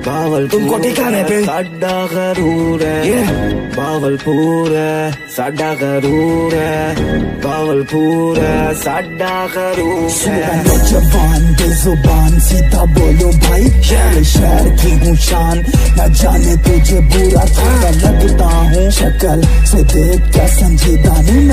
तुमको ठिकाने पे साडा गरूर है, बावलपुर है साडा गरूर है, बावलपुर है साडा गरूर है। नौजवान बेजुबान सीधा बोलो भाई, शहर की हूँ शान, न जाने तुझे बुरा थोड़ा लगता हूँ, शक्ल से देख क्या संजीदा नहीं